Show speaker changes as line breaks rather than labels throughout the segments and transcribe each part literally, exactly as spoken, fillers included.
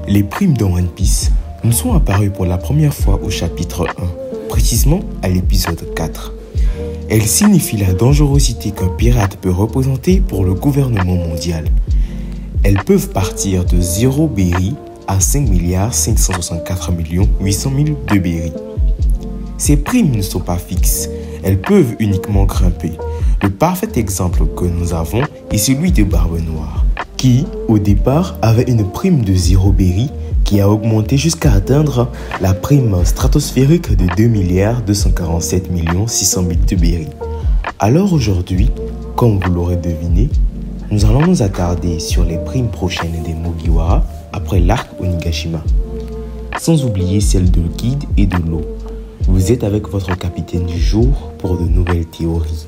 Les primes dans One Piece nous sont apparues pour la première fois au chapitre un, précisément à l'épisode quatre. Elles signifient la dangerosité qu'un pirate peut représenter pour le gouvernement mondial. Elles peuvent partir de zéro berry à cinq milliards cinq cent soixante-quatre millions huit cent mille de berry. Ces primes ne sont pas fixes, elles peuvent uniquement grimper. Le parfait exemple que nous avons est celui de Barbe Noire, qui, au départ, avait une prime de zéro berry qui a augmenté jusqu'à atteindre la prime stratosphérique de deux milliards deux cent quarante-sept millions six cent mille de berry. Alors aujourd'hui, comme vous l'aurez deviné, nous allons nous attarder sur les primes prochaines des Mugiwara après l'arc Onigashima. Sans oublier celles de Kid et de l'eau. Vous êtes avec votre capitaine du jour pour de nouvelles théories.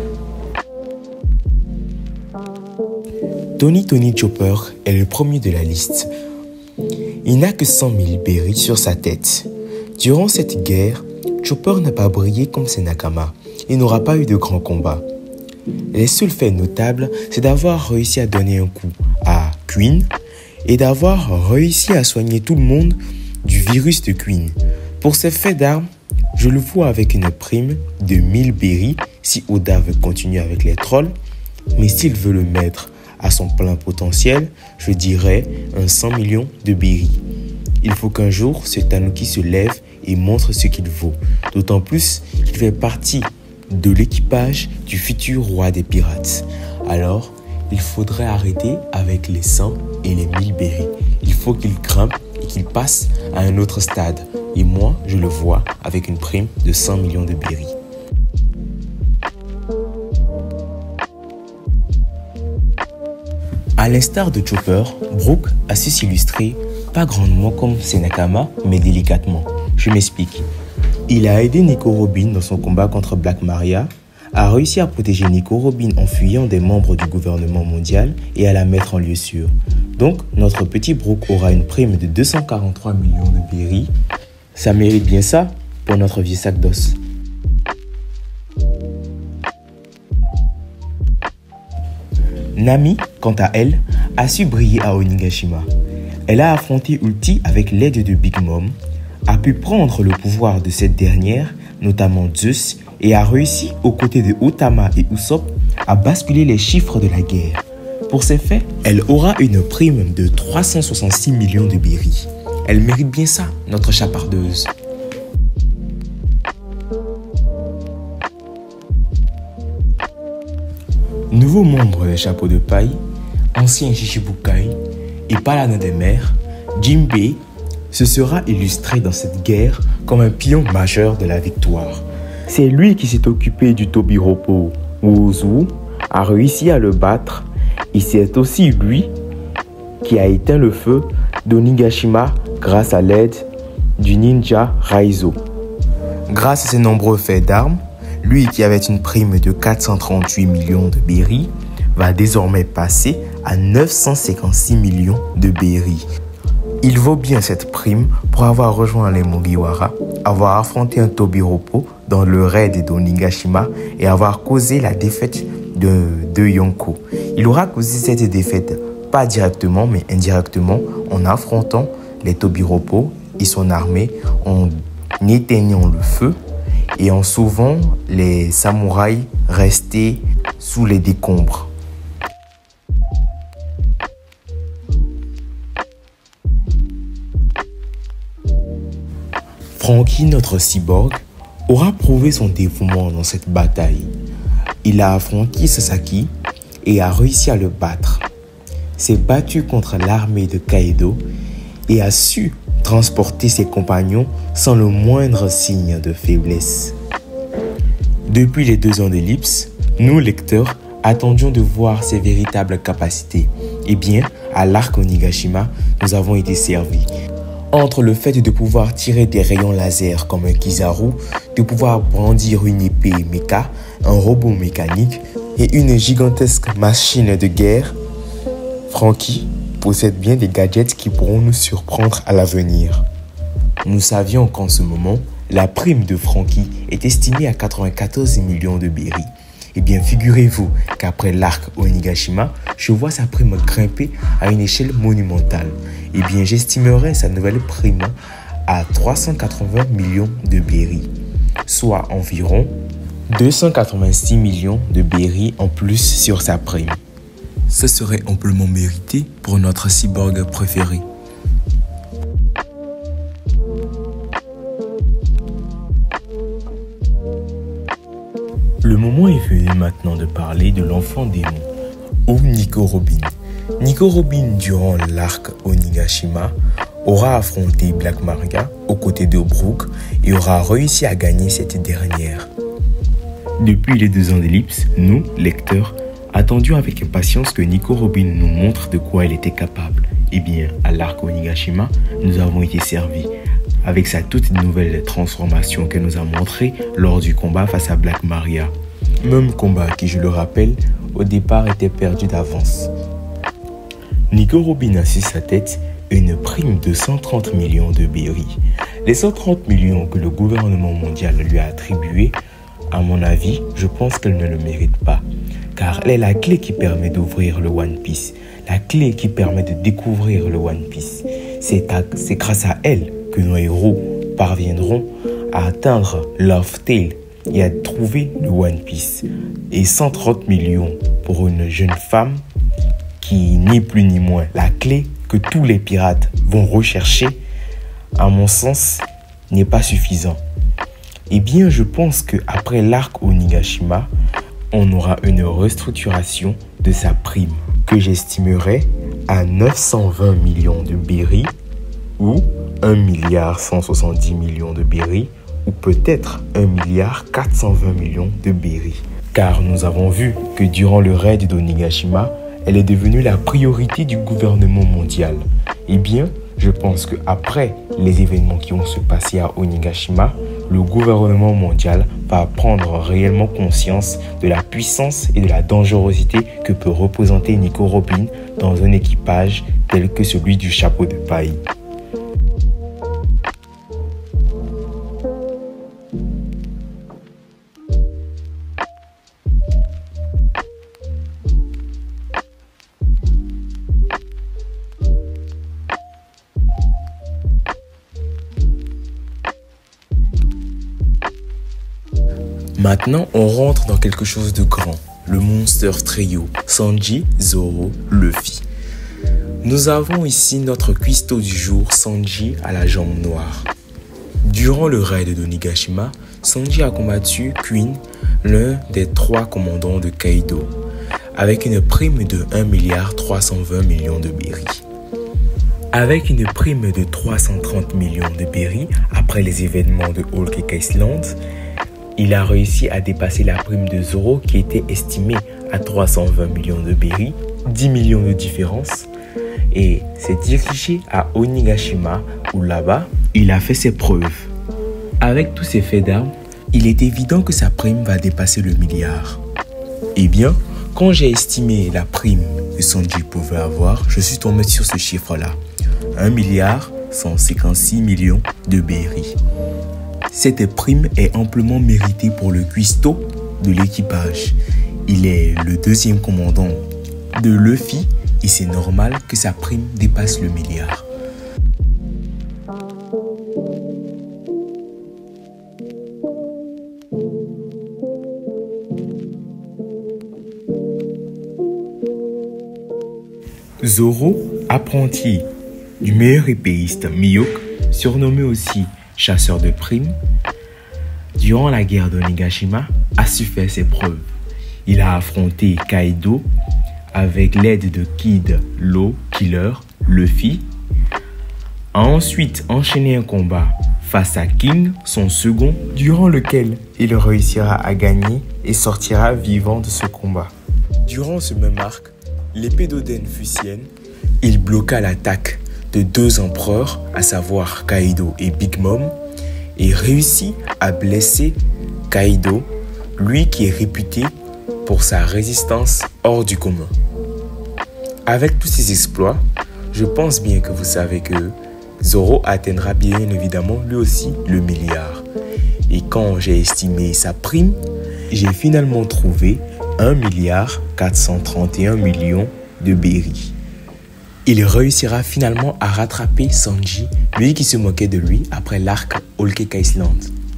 Tony Tony Chopper est le premier de la liste. Il n'a que cent mille berry sur sa tête. Durant cette guerre, Chopper n'a pas brillé comme ses Nakama et n'aura pas eu de grands combats. Les seuls faits notables, c'est d'avoir réussi à donner un coup à Queen et d'avoir réussi à soigner tout le monde du virus de Queen. Pour ces faits d'armes, je le vois avec une prime de mille berry si Oda veut continuer avec les trolls, mais s'il veut le mettre à son plein potentiel, je dirais un cent millions de berry. Il faut qu'un jour, ce Tanuki se lève et montre ce qu'il vaut. D'autant plus qu'il fait partie de l'équipage du futur roi des pirates. Alors, il faudrait arrêter avec les cent et les mille berry. Il faut qu'il grimpe et qu'il passe à un autre stade. Et moi, je le vois avec une prime de cent millions de berry. À l'instar de Chopper, Brook a su s'illustrer, pas grandement comme ses Nakama, mais délicatement. Je m'explique. Il a aidé Nico Robin dans son combat contre Black Maria, a réussi à protéger Nico Robin en fuyant des membres du gouvernement mondial et à la mettre en lieu sûr. Donc, notre petit Brook aura une prime de deux cent quarante-trois millions de berry. Ça mérite bien ça pour notre vieux sac d'os. Nami, quant à elle, a su briller à Onigashima. Elle a affronté Ulti avec l'aide de Big Mom, a pu prendre le pouvoir de cette dernière, notamment Zeus, et a réussi, aux côtés de Otama et Usopp, à basculer les chiffres de la guerre. Pour ces faits, elle aura une prime de trois cent soixante-six millions de berry. Elle mérite bien ça, notre chapardeuse. Nouveau membre des chapeaux de paille, ancien Shichibukai et paladin des mers, Jinbei se sera illustré dans cette guerre comme un pion majeur de la victoire. C'est lui qui s'est occupé du Tobiropo Uozu, a réussi à le battre, et c'est aussi lui qui a éteint le feu d'Onigashima grâce à l'aide du ninja Raizo. Grâce à ses nombreux faits d'armes, lui qui avait une prime de quatre cent trente-huit millions de berry va désormais passer à neuf cent cinquante-six millions de berry. Il vaut bien cette prime pour avoir rejoint les Mugiwara, avoir affronté un Tobiropo dans le raid d'Onigashima et avoir causé la défaite de, de Yonko. Il aura causé cette défaite pas directement mais indirectement en affrontant les Tobiropo et son armée, en éteignant le feu et en sauvant les samouraïs restés sous les décombres. Franky, notre cyborg, aura prouvé son dévouement dans cette bataille. Il a affronté Sasaki et a réussi à le battre. S'est battu contre l'armée de Kaido et a su transporter ses compagnons sans le moindre signe de faiblesse. Depuis les deux ans d'ellipse, nous, lecteurs, attendions de voir ses véritables capacités. Eh bien, à l'arc Onigashima, nous avons été servis. Entre le fait de pouvoir tirer des rayons laser comme un Kizaru, de pouvoir brandir une épée mecha, un robot mécanique et une gigantesque machine de guerre, Franky possède bien des gadgets qui pourront nous surprendre à l'avenir. Nous savions qu'en ce moment, la prime de Franky est estimée à quatre-vingt-quatorze millions de berry. Eh bien, figurez-vous qu'après l'arc Onigashima, je vois sa prime grimper à une échelle monumentale. Eh bien, j'estimerais sa nouvelle prime à trois cent quatre-vingts millions de berries, soit environ deux cent quatre-vingt-six millions de berries en plus sur sa prime. Ce serait amplement mérité pour notre cyborg préféré. Le moment est venu maintenant de parler de l'enfant démon, ou Nico Robin. Nico Robin, durant l'arc Onigashima, aura affronté Black Maria aux côtés de Brook et aura réussi à gagner cette dernière. Depuis les deux ans d'ellipse, nous, lecteurs, attendions avec impatience que Nico Robin nous montre de quoi elle était capable. Eh bien, à l'arc Onigashima, nous avons été servis avec sa toute nouvelle transformation qu'elle nous a montrée lors du combat face à Black Maria. Même combat qui, je le rappelle, au départ était perdu d'avance. Nico Robin a sur sa tête une prime de cent trente millions de berries. Les cent trente millions que le gouvernement mondial lui a attribués, à mon avis, je pense qu'elle ne le mérite pas. Car elle est la clé qui permet d'ouvrir le One Piece, la clé qui permet de découvrir le One Piece. C'est grâce à elle que nos héros parviendront à atteindre Laugh Tale et à trouver le One Piece. Et cent trente millions pour une jeune femme qui n'est plus ni moins la clé que tous les pirates vont rechercher, à mon sens, n'est pas suffisant. Eh bien, je pense qu'après l'arc Onigashima, on aura une restructuration de sa prime que j'estimerais à neuf cent vingt millions de berries ou un milliard cent soixante-dix millions de berries ou peut-être un milliard quatre cent vingt millions de berries. Car nous avons vu que durant le raid d'Onigashima, elle est devenue la priorité du gouvernement mondial. Eh bien, je pense qu'après les événements qui vont se passer à Onigashima, le gouvernement mondial va prendre réellement conscience de la puissance et de la dangerosité que peut représenter Nico Robin dans un équipage tel que celui du chapeau de paille. Maintenant, on rentre dans quelque chose de grand, le Monster Trio, Sanji, Zoro, Luffy. Nous avons ici notre cuistot du jour, Sanji à la jambe noire. Durant le raid d'Onigashima, Sanji a combattu Queen, l'un des trois commandants de Kaido, avec une prime de un milliard trois cent vingt millions de berries. Avec une prime de trois cent trente millions de berries après les événements de Whole Cake Island, il a réussi à dépasser la prime de Zoro qui était estimée à trois cent vingt millions de berries, dix millions de différence, et s'est dirigé à Onigashima où là-bas, il a fait ses preuves. Avec tous ces faits d'armes, il est évident que sa prime va dépasser le milliard. Eh bien, quand j'ai estimé la prime que Sanji pouvait avoir, je suis tombé sur ce chiffre-là, un milliard cent cinquante-six millions de berries. Cette prime est amplement méritée pour le cuistot de l'équipage. Il est le deuxième commandant de Luffy et c'est normal que sa prime dépasse le milliard. Zoro, apprenti du meilleur épéiste Mihawk, surnommé aussi chasseur de primes, durant la guerre d'Onigashima, a su faire ses preuves. Il a affronté Kaido avec l'aide de Kid, Law, Killer, Luffy, a ensuite enchaîné un combat face à King, son second, durant lequel il réussira à gagner et sortira vivant de ce combat. Durant ce même arc, l'épée d'Oden Fusienne, il bloqua l'attaque de deux empereurs, à savoir Kaido et Big Mom, et réussit à blesser Kaido, lui qui est réputé pour sa résistance hors du commun. Avec tous ces exploits, je pense bien que vous savez que Zoro atteindra bien évidemment lui aussi le milliard. Et quand j'ai estimé sa prime, j'ai finalement trouvé un milliard quatre cent trente et un millions de berries. Il réussira finalement à rattraper Sanji, lui qui se moquait de lui après l'arc Whole Cake Island.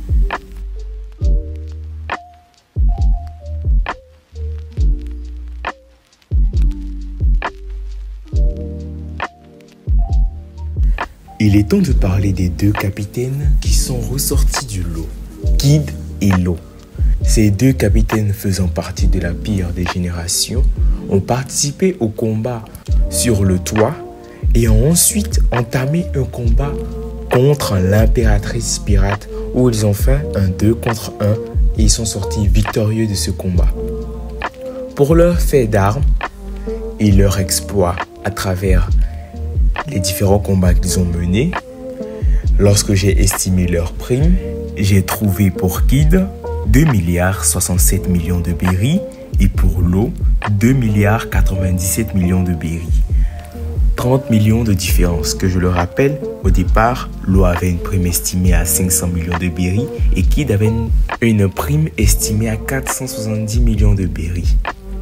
Il est temps de parler des deux capitaines qui sont ressortis du lot, Kid et Law. Ces deux capitaines faisant partie de la pire des générations ont participé au combat sur le toit et ont ensuite entamé un combat contre l'impératrice pirate où ils ont fait un deux contre un et ils sont sortis victorieux de ce combat. Pour leur fait d'armes et leur exploit à travers les différents combats qu'ils ont menés, lorsque j'ai estimé leur prime, j'ai trouvé pour Kid deux milliards soixante-sept millions de berries et pour Law deux milliards quatre-vingt-dix-sept millions de berries. trente millions de différence que je le rappelle, au départ, Law avait une prime estimée à cinq cents millions de berries et Kid avait une, une prime estimée à quatre cent soixante-dix millions de berries.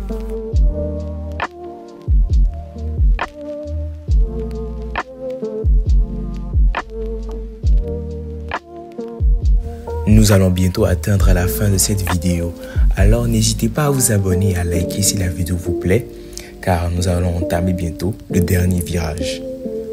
Nous allons bientôt atteindre la fin de cette vidéo, alors n'hésitez pas à vous abonner et à liker si la vidéo vous plaît, car nous allons entamer bientôt le dernier virage.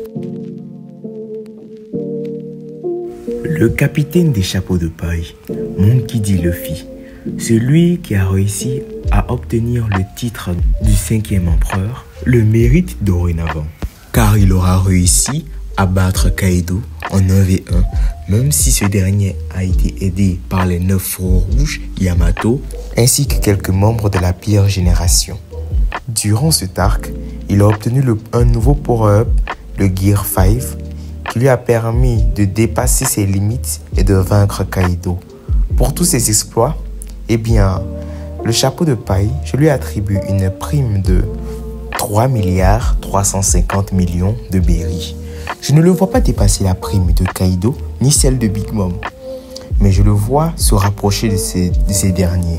Le capitaine des chapeaux de paille, Monkey D. Luffy, celui qui a réussi à obtenir le titre du cinquième empereur, le mérite dorénavant, car il aura réussi à battre Kaido en un contre un, même si ce dernier a été aidé par les neuf feux rouges, Yamato, ainsi que quelques membres de la pire génération. Durant cet arc, il a obtenu le, un nouveau power-up, le Gear cinq, qui lui a permis de dépasser ses limites et de vaincre Kaido. Pour tous ses exploits, eh bien, le chapeau de paille, je lui attribue une prime de trois milliards trois cent cinquante millions de berries. Je ne le vois pas dépasser la prime de Kaido ni celle de Big Mom, mais je le vois se rapprocher de ces, de ces derniers.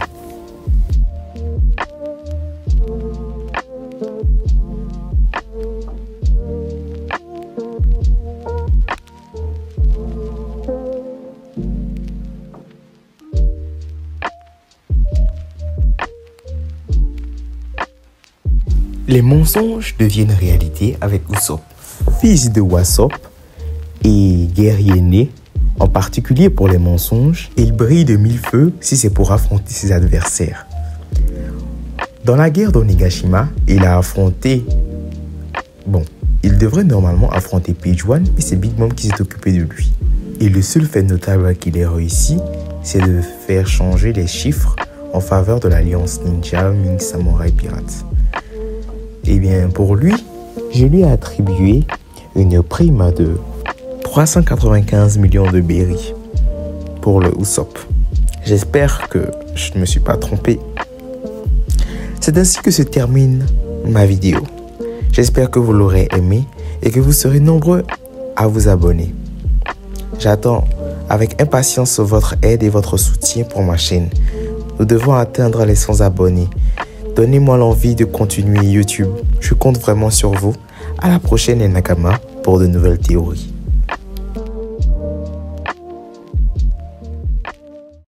Les mensonges deviennent réalité avec Usopp, fils de Usopp et guerrier né, en particulier pour les mensonges. Il brille de mille feux si c'est pour affronter ses adversaires. Dans la guerre d'Onigashima, il a affronté... Bon, il devrait normalement affronter Page One, mais c'est Big Mom qui s'est occupé de lui. Et le seul fait notable qu'il ait réussi, c'est de faire changer les chiffres en faveur de l'alliance ninja Ming Samurai Pirates. Et bien pour lui, je lui ai attribué une prime de trois cent quatre-vingt-quinze millions de berries pour le Usopp. J'espère que je ne me suis pas trompé. C'est ainsi que se termine ma vidéo. J'espère que vous l'aurez aimé et que vous serez nombreux à vous abonner. J'attends avec impatience votre aide et votre soutien pour ma chaîne. Nous devons atteindre les cent abonnés. Donnez-moi l'envie de continuer YouTube. Je compte vraiment sur vous. À la prochaine, les Nakama, pour de nouvelles théories.